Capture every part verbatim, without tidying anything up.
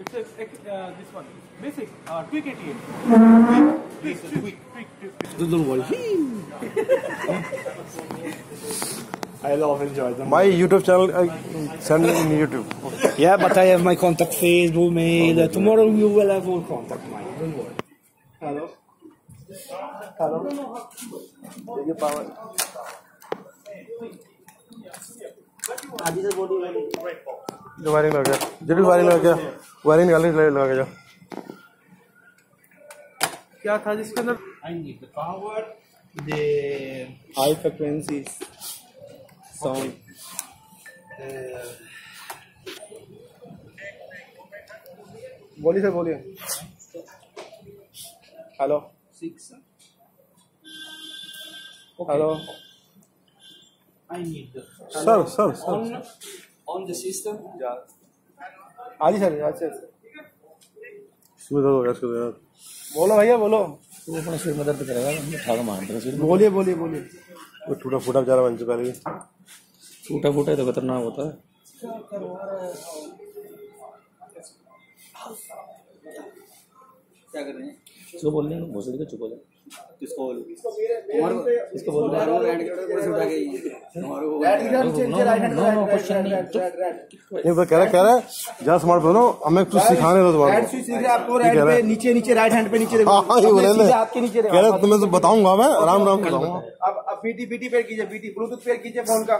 It's a, uh, this one. Basic. Uh, tweak it here. Tweak, tweak, tweak, tweak, tweak. Don't worry. I love enjoy them. My YouTube channel, I send it in YouTube. Yeah, but I have my contact Facebook, mail. Tomorrow you will have all contact mine. Don't worry. Hello. Hello. Take your power. जो wiring लग गया, जो भी wiring लग गया, wiring निकालने लगा गया। क्या था जिसके अंदर? I need the power, the high frequencies, sound. Uh, बोलिए सर बोलिए। Hello. Six. Hello. I need the. Sir sir sir. On, on the system. Yeah. आज ही सर आज से। सुबह हो गया इसको यार। बोलो भैया बोलो। तू अपना सिर में दर्द करेगा, मैं ठाक मारता हूँ सिर में। बोलिए बोलिए बोलिए। वो टूटा फूटा बेचारा बन चुका है। टूटा फूटा तो खतरनाक होता है। क्या कर रहे हैं? इसको बोल रहे हैं, भोसड़ी को चुप हो जा। किसको बोल? तुम्हारे को। इसको बोल रहे हैं। राइट की तरफ से उठा के तुम्हारे को। राइट की तरफ से right hand no no question नहीं। ये तो कह रहा कह रहा है जहाँ स्मार्ट फोन हो हमें कुछ सिखाने दो तुम्हारे। राइट स्विच सीखे आपको, राइट पे नीचे नीचे राइट हैंड पे नीचे देखो। हाँ ये बोले ना। आपके नीचे कह रहा तुम्हें तो बताऊंगा मैं आराम आराम बताऊंगा। अब अब बीटी बीटी पेयर कीजिए, बीटी ब्लूटूथ पेयर कीजिए फोन का।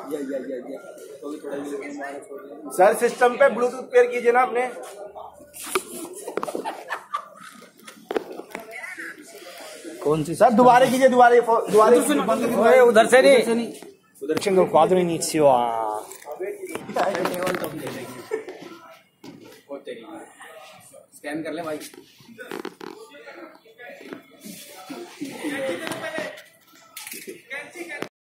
सर सिस्टम पे ब्लूटूथ पेयर कीजिए ना अपने। कौन सी? सर दोबारा कीजिए, दोबारा दोबारा उधर से नहीं, uधर facendo il quadro inizio a scan कर ले भाई।